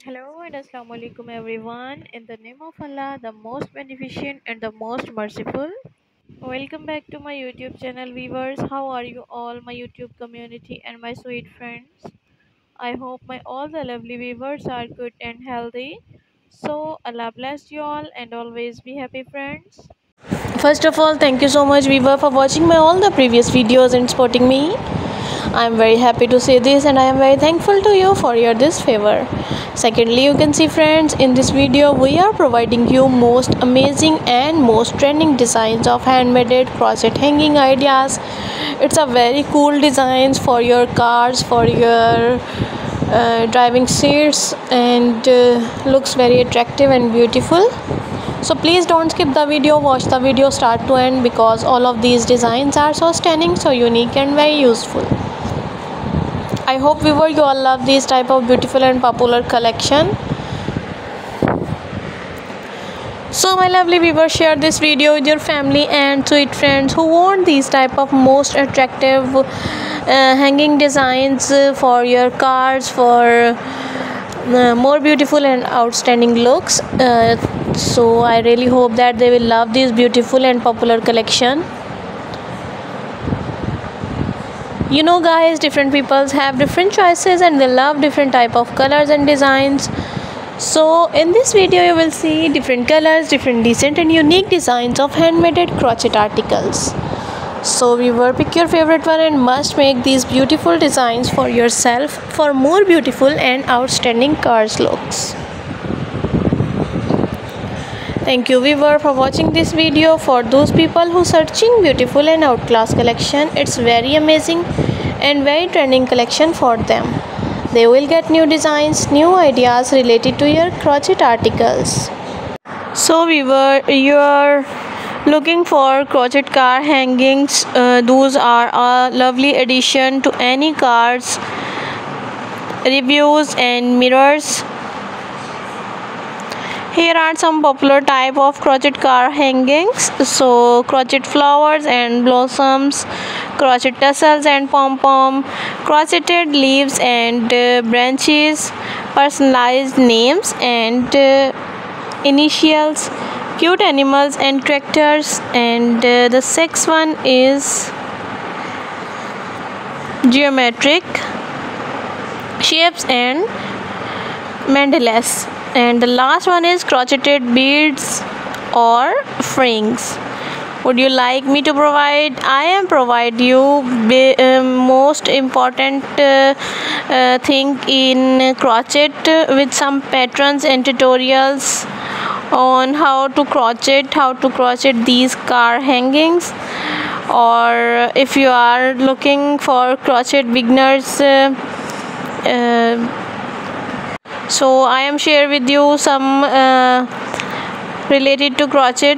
Hello and Assalamu alaikum everyone. In the name of Allah, the most beneficent and the most merciful. Welcome back to my YouTube channel viewers. How are you all, my YouTube community and my sweet friends? I hope my all the lovely viewers are good and healthy. So Allah bless you all and always be happy friends. First of all, thank you so much viewer for watching my all the previous videos and supporting me. I am very happy to say this and I am very thankful to you for your this favor. Secondly, you can see friends, in this video we are providing you most amazing and most trending designs of handmade crochet hanging ideas. It's a very cool designs for your cars, for your driving seats, and looks very attractive and beautiful. So please don't skip the video, watch the video start to end because all of these designs are so stunning, so unique and very useful. I hope viewer you all love this type of beautiful and popular collection. So my lovely viewers, share this video with your family and sweet friends who want these type of most attractive hanging designs for your cars, for more beautiful and outstanding looks. So I really hope that they will love this beautiful and popular collection. You know guys, different peoples have different choices and they love different type of colors and designs. So in this video you will see different colors, different decent and unique designs of handmade crochet articles. So viewer, pick your favorite one and must make these beautiful designs for yourself for more beautiful and outstanding cars looks. Thank you viewer for watching this video. For those people who searching beautiful and outclass collection, it's very amazing and very trending collection for them. They will get new designs, new ideas related to your crochet articles. So viewer, you are looking for crochet car hangings. Those are a lovely addition to any cars, reviews and mirrors. Here are some popular type of crochet car hangings. So crochet flowers and blossoms, crochet tassels and pom-pom, crocheted leaves and branches, personalized names and initials, cute animals and characters, and the sixth one is geometric shapes and mandalas, and the last one is crocheted beads or frings. Would you like me to provide? I am provide you most important thing in crochet with some patterns and tutorials on how to crochet these car hangings. Or if you are looking for crochet beginners, so I am share with you some related to crochet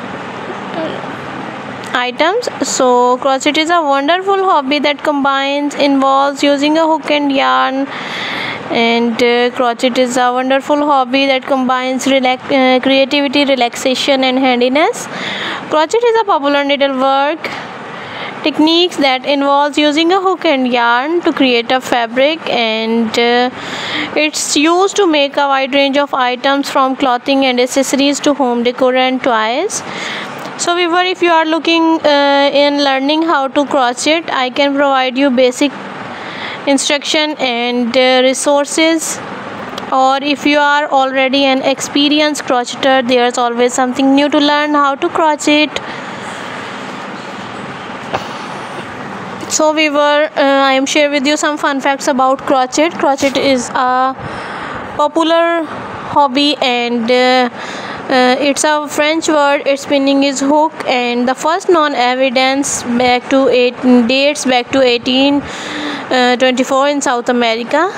items. So crochet is a wonderful hobby that involves using a hook and yarn, and crochet is a wonderful hobby that combines creativity, relaxation and handiness. Crochet is a popular needlework techniques that involves using a hook and yarn to create a fabric, and it's used to make a wide range of items from clothing and accessories to home decor and toys. So viewer, if you are looking in learning how to crochet, I can provide you basic instruction and resources. Or if you are already an experienced crocheter, there's always something new to learn how to crochet. So viewer, I am share with you some fun facts about crochet. Crochet is a popular hobby, and it's a French word. Its meaning is hook, and the first known evidence dates back to 1824 in South America.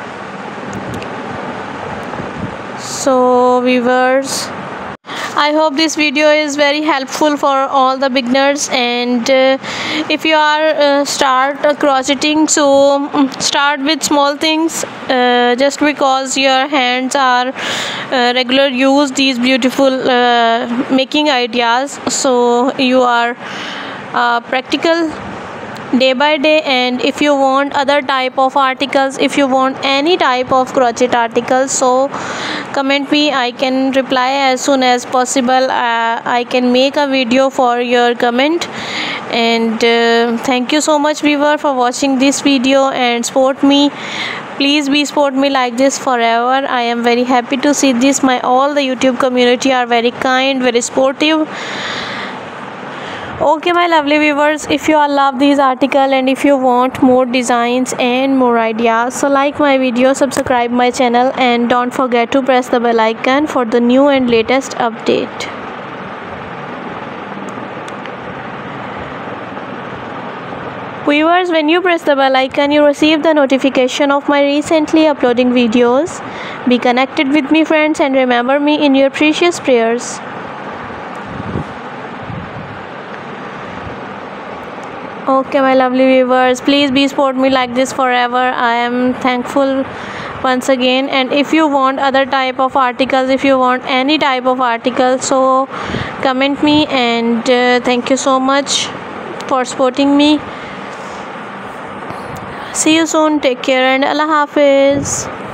So viewers, I hope this video is very helpful for all the beginners, and if you are start crocheting, so start with small things, just because your hands are regular use these beautiful making ideas, so you are practical day by day. And if you want other type of articles, if you want any type of crochet articles, so comment me. I can reply as soon as possible. I can make a video for your comment. And thank you so much viewer for watching this video and support me. Please be support me like this forever. I am very happy to see this. My all the YouTube community are very kind, very supportive. Okay my lovely viewers, if you all love these article and if you want more designs and more ideas, so like my video, subscribe my channel, and don't forget to press the bell icon for the new and latest update. Viewers, when you press the bell icon, you receive the notification of my recently uploading videos. Be connected with me friends, and remember me in your precious prayers. Okay my lovely viewers, please be support me like this forever. I am thankful once again. And if you want other type of articles, if you want any type of article, so comment me. And thank you so much for supporting me. See you soon. Take care and Allah Hafiz.